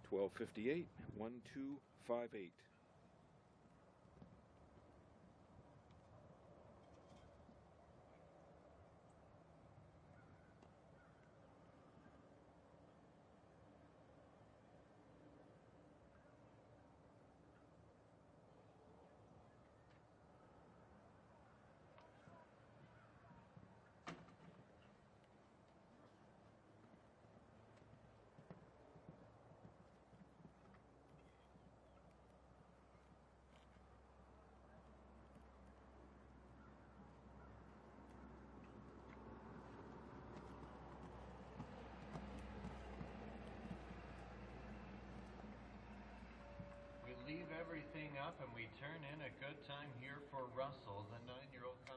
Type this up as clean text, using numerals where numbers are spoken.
1258, 1258. We leave everything up and we turn in a good time here for Russell, the 9-year-old Kyle